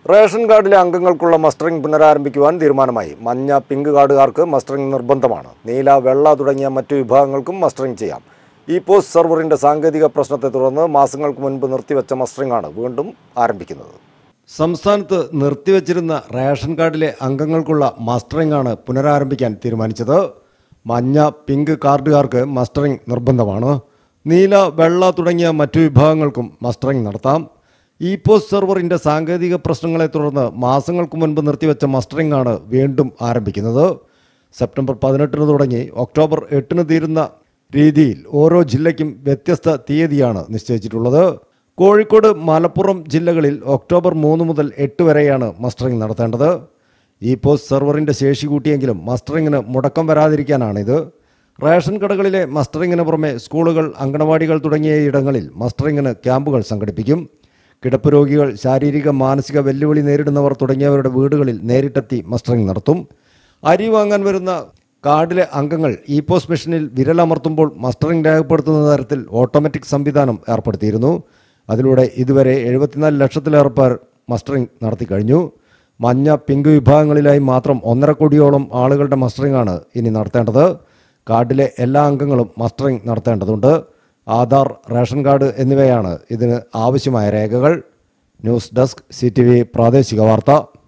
Ration കാർഡിലെ അംഗങ്ങൾക്കുള്ള mustering പുനരാരംഭിക്കുവാൻ തീരുമാനമായി. മഞ്ഞ, പിങ്ക് കാർഡുകാർക്ക് മസ്റ്ററിംഗ് നിർബന്ധമാണ്. നീല, വെള്ള തുടങ്ങിയ മറ്റു വിഭാഗങ്ങൾക്കും മസ്റ്ററിംഗ് ചെയ്യാം. ഈ പോസ്റ്റ് സെർവറിന്റെ സാങ്കേതിക പ്രശ്നത്തെ തുടർന്ന് മാസങ്ങൾക്ക് മുൻപ് നിർത്തിവെച്ച മസ്റ്ററിംഗ് ആണ് വീണ്ടും ആരംഭിക്കുന്നത്. സംസ്ഥാനത്ത് നിർത്തിവെച്ചിരുന്ന റേഷൻ കാർഡിലെ അംഗങ്ങൾക്കുള്ള മസ്റ്ററിംഗ് ആണ് പുനരാരംഭിക്കാൻ തീരുമാനിച്ചത്. മഞ്ഞ, പിങ്ക് കാർഡുകാർക്ക് മസ്റ്ററിംഗ് നിർബന്ധമാണ്. നീല, വെള്ള തുടങ്ങിയ മറ്റു വിഭാഗങ്ങൾക്കും മസ്റ്ററിംഗ് നടത്താം. ഈ പോസ്റ്റ് സെർവറിന്റെ സാങ്കേതിക പ്രശ്നങ്ങളെ തുടർന്ന് മാസങ്ങൾക്ക് മുൻപ് നിർത്തിവെച്ച മസ്റ്ററിംഗ് ആണ് വീണ്ടും ആരംഭിക്കുന്നത്. സെപ്റ്റംബർ 18 തുടങ്ങി ഒക്ടോബർ 8 തീരുന്ന രീതിയിൽ ഓരോ ജില്ലയ്ക്കും വ്യത്യസ്ത തീയതിയാണ് നിശ്ചയിച്ചിട്ടുള്ളത്. കോഴിക്കോട്, മലപ്പുറം ജില്ലകളിൽ ഒക്ടോബർ 3 മുതൽ 8 വരെയാണ് മസ്റ്ററിംഗ് നടത്തേണ്ടത്. ഈ പോസ്റ്റ് സെർവറിന്റെ ശേഷി കൂട്ടിയെങ്കിലും മസ്റ്ററിംഗിന് മുടക്കം വരാതിരിക്കാനാണിത്. റേഷൻ കടകളിലെ മസ്റ്ററിംഗിന് പുറമെ സ്കൂളുകൾ, അങ്കണവാടികൾ തുടങ്ങിയ ഇടങ്ങളിൽ മസ്റ്ററിംഗിന് ക്യാമ്പുകൾ സംഘടിപ്പിക്കും. കിടപ്പ് രോഗികൾ, ശാരീരിക മാനസിക വെല്ലുവിളി നേരിടുന്നവർ തുടങ്ങിയവരുടെ വീടുകളിൽ നേരിട്ടെത്തി മസ്റ്ററിംഗ് നടത്തും. അരി വാങ്ങാൻ വരുന്ന കാർഡിലെ അംഗങ്ങൾ ഈ പോസ്റ്റ് മെഷീനിൽ വിരലമർത്തുമ്പോൾ മസ്റ്ററിംഗ് രേഖപ്പെടുത്തുന്ന തരത്തിൽ ഓട്ടോമാറ്റിക് സംവിധാനം ഏർപ്പെടുത്തിയിരുന്നു. അതിലൂടെ ഇതുവരെ 74 ലക്ഷത്തിലേറെ പേർ മസ്റ്ററിംഗ് നടത്തി കഴിഞ്ഞു. മഞ്ഞ, പിങ്ക് വിഭാഗങ്ങളിലായി മാത്രം 1.5 കോടിയോളം ആളുകളുടെ മസ്റ്ററിംഗ് ആണ് ഇനി നടത്തേണ്ടത്. കാർഡിലെ എല്ലാ അംഗങ്ങളും മസ്റ്ററിംഗ് നടത്തേണ്ടതുണ്ട്. ആധാർ, റേഷൻ കാർഡ് എന്നിവയാണ് ഇതിന് ആവശ്യമായ രേഖകൾ. ന്യൂസ് ഡെസ്ക്, CTV പ്രാദേശിക വാർത്ത.